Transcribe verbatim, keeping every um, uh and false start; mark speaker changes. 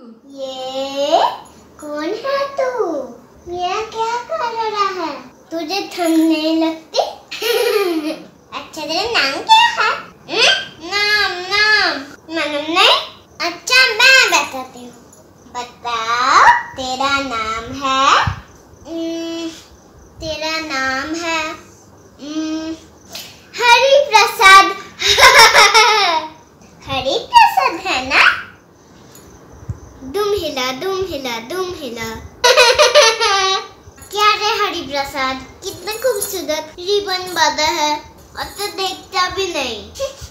Speaker 1: ये कौन है तू? मेरा क्या कर रहा है? तुझे ठंड नहीं लगती? अच्छा तेरा नाम क्या है? नाम नाम मालूम नहीं? अच्छा मैं बताती हूँ। बताओ तेरा नाम है? तेरा नाम है हरि प्रसाद। हरि प्रसाद है ना? दुम हिला दुम हिला दुम हिला। क्या रे हरि प्रसाद, कितना खूबसूरत रिबन बांधा है और तो देखता भी नहीं।